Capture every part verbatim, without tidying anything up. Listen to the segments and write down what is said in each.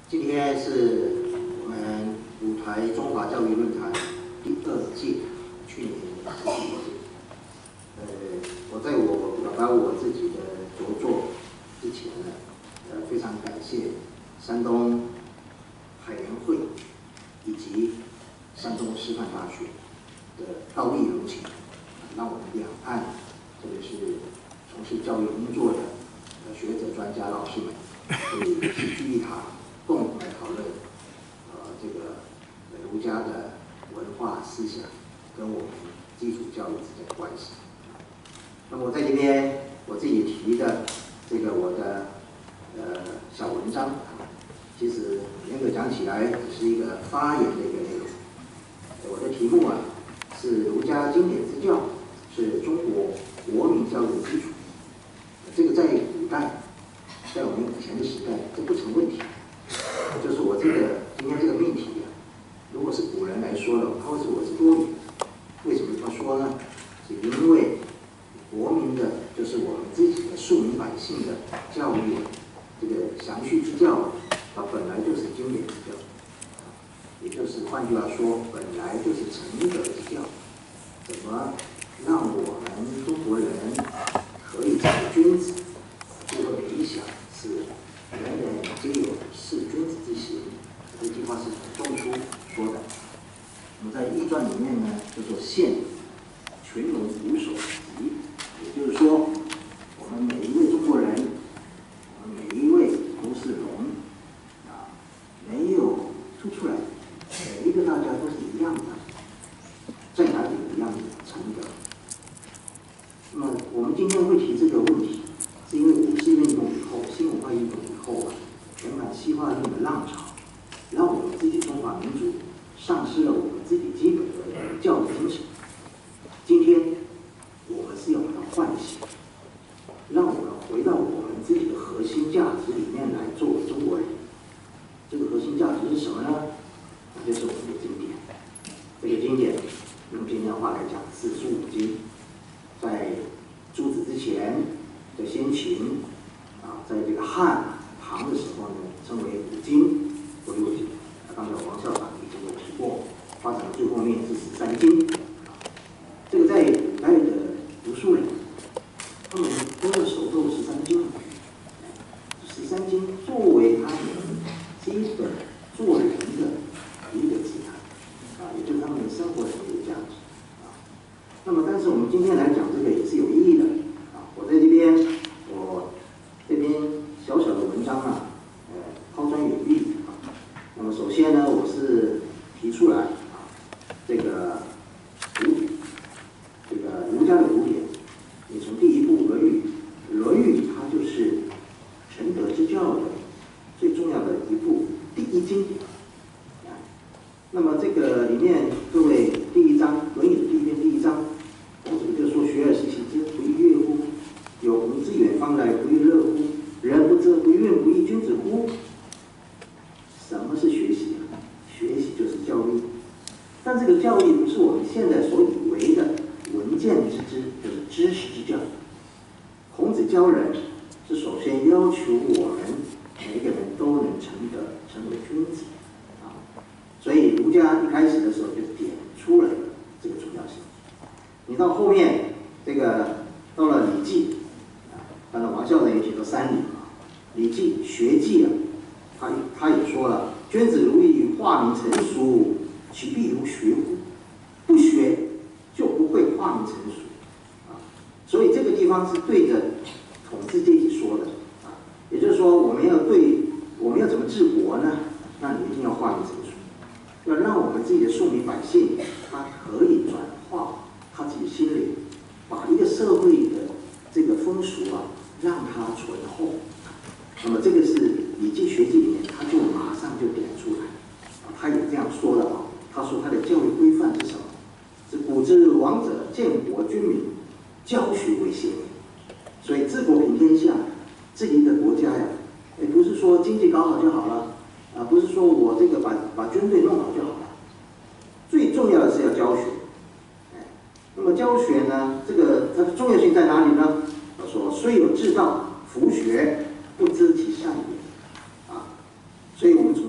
今天是我们舞台中华教育论坛第二届，去年的第一届。呃，我在我表达我自己的着作之前呢，呃，非常感谢山东海联会以及山东师范大学的道义柔情，让我们两岸，特别是从事教育工作的呃学者、专家、老师们，可以齐聚一堂，共同来讨论呃这个儒家的文化思想跟我们基础教育之间的关系。那么我在这边我自己提的这个我的呃小文章，其实严格讲起来只是一个发言的一个内容。我的题目啊是儒家经典之教是中国国民教育的基础。这个在古代，在我们以前的时代，这不成问题。就是我这个今天这个命题啊，如果是古人来说的，他会说我是多余。为什么这么说呢？是因为国民的，就是我们自己的庶民百姓的教育，这个详序之教，它本来就是经典之教，也就是换句话说，本来就是成德之教。怎么让我们中国人可以成为君子？这个理想是人人皆有是君子之行。这句话是仲舒说的。那么在易传里面呢，叫做宪群龙无首级，也就是说，我们每一位中国人，我们每一位都是龙啊，没有凸出来，每一个大家都是一样的，在哪里一样的成德。那么我们今天会提这个问题，是因为五四运动以后、新文化运动以后啊，全盘西化论的浪潮，让我们自己中华民族丧失了我们自己基本的教育精神。今天我们是要把它唤醒，让我们回到我们自己的核心价值里面来作为中国人。这个核心价值是什么呢？那就是我们的经典。这个经典用今天的话来讲，四书五经。在朱子之前的先秦啊，在这个汉唐的时候呢，称为五经或六经。刚才王校长已经有提过，发展到最后面是十三经。这个在古代的读书人，他们都要熟透十三经。十三经作为他们基本做人的一个指南啊，也就是他们的生活的一个价值。那么，但是我们今天来讲这个也是有意义的啊！我在这边，我这边小小的文章啊，呃，抛砖引玉啊。那么首先呢，我是提出来啊，这个儒，这个儒家的古典，你从第一部《论语》，《论语》它就是成德之教的最重要的一部第一经典啊。那么这个里面，各位第一章《论语》的第一篇第一章。孔子就说：“学而时习之，不亦说乎？有朋自远方来，不亦乐乎？人不知不愠，不亦君子乎？”什么是学习？学习就是教育，但这个教育不是我们现在所以为的文件之知，就是知识之教。孔子教人是首先要求我们每个人都能成德，成为君子啊。所以儒家一开始的时候就点出了这个重要性。你到后面这个到了《礼记》啊，当然王校长也提到三礼啊，《礼记》学记啊，他他也说了：“君子如以化民成熟，其必如学乎？不学就不会化民成熟啊。”所以这个地方是对着统治阶级说的啊，也就是说，我们要对我们要怎么治国呢？那你一定要化民成熟，要让我们自己的庶民百姓他可以转化。他自己心里把一个社会的这个风俗啊，让它醇厚。那么这个是《礼记学记》里面，他就马上就点出来啊，他也这样说的啊。他说他的教育规范是什么？是古之王者，建国君民，教学为先。所以治国平天下，治一个国家呀，也不是说经济搞好就好了啊，不是说我这个把把军队弄好就好了。最重要的是要教学。那么教学呢，这个它的重要性在哪里呢？他说：“虽有至道，弗学，不知其善也。”啊，所以我们从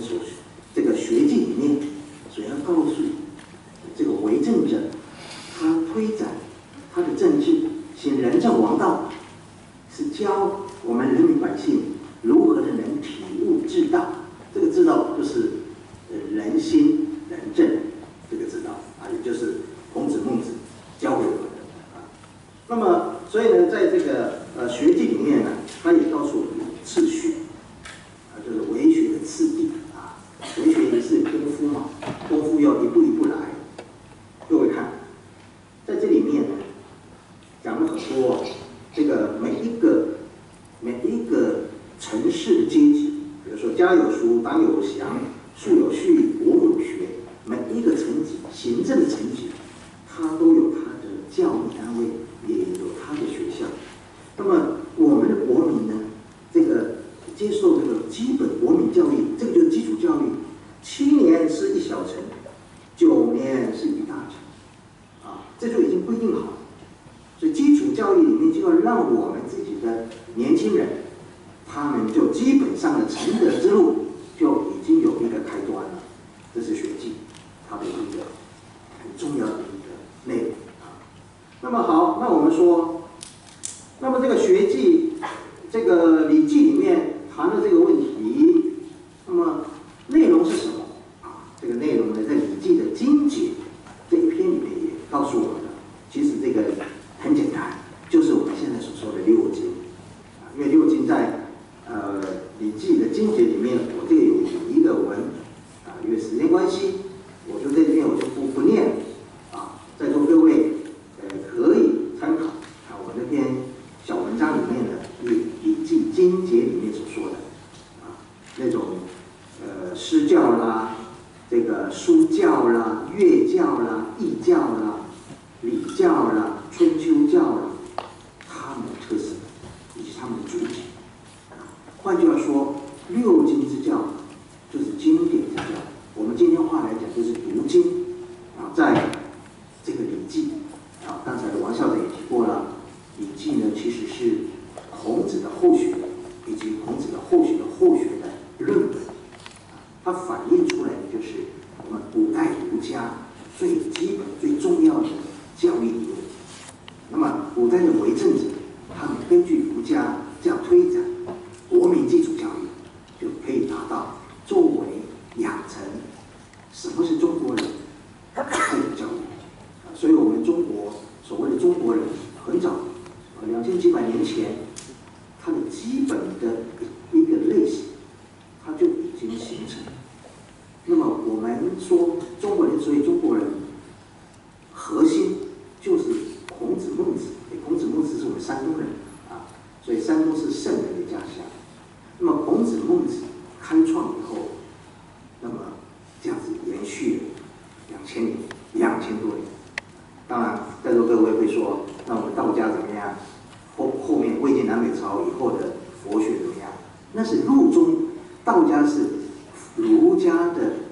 所这个学记里面所要告诉这个为政者，他推展他的政治，行仁政王道，是教我们人民百姓如何的能体悟至道。这个至道就是呃人心仁政这个之道啊，也就是孔子、孟子教给我们的啊。那么，所以呢，在这个呃学记里面呢，他也告诉我们次序啊，就是为学的次第啊。为学也是功夫嘛，功夫要一步一步来。各位看，在这里面呢，讲了很多这个每一个每一个城市的阶级，比如说家有叔，党有祥，树有序，国有学。每一个层级，行政的层级，它都有它的教育单位，也有它的学校。那么我们的国民呢，这个接受这个基本国民教育，这个就是基础教育。七年是一小城，九年是一大城，啊，这就已经规定好了。所以基础教育里面就要让我们自己的年轻人，他们就基本上的成德之路就已经有一个开端了。这是学记。它的一个很重要的一个内容啊。那么好，那我们说，那么这个学记，这个《礼记》里面谈的这个问题，那么内容是什么啊？这个内容呢，在《礼记》的经解这一篇里面也告诉我们了。其实这个很简单，就是我们现在所说的六经啊。因为六经在呃《礼记》的经解里面，我这个有一个文啊，因为时间关系。我就在这边我就不不念了啊，在座各位呃可以参考啊我那篇小文章里面的《礼礼记经解》里面所说的啊那种呃诗教啦、这个书教啦、乐教啦、易教啦、礼教啦、春秋教啦，他们的特色以及他们的主体。换句话说，六经之教就是经典之教。我们今天话来讲就是读经啊，在这个《礼记》啊，刚才王校长也提过了，《礼记》呢其实是孔子的后学，以及孔子的后学的后学的论文，它反映出来的就是我们古代儒家最基本、最重要的教育理论。那么，古代的为政者，他们根据儒家这样推展国民基础教育，就可以达到作为养成什么是中国人这种教育。所以我们中国所谓的中国人，很早，两千几百年前，它的基本的一个类型，它就已经形成。那么我们说中国人，所以中国人核心就是孔子、孟子。孔子、孟子是我们山东人啊，所以山东是圣人的家乡。那么孔子、孟子开创以后，那么这样子延续了两千年、两千多年。当然，在座各位会说，那我们道家怎么样？后后面魏晋南北朝以后的佛学怎么样？那是儒中，道家是儒家的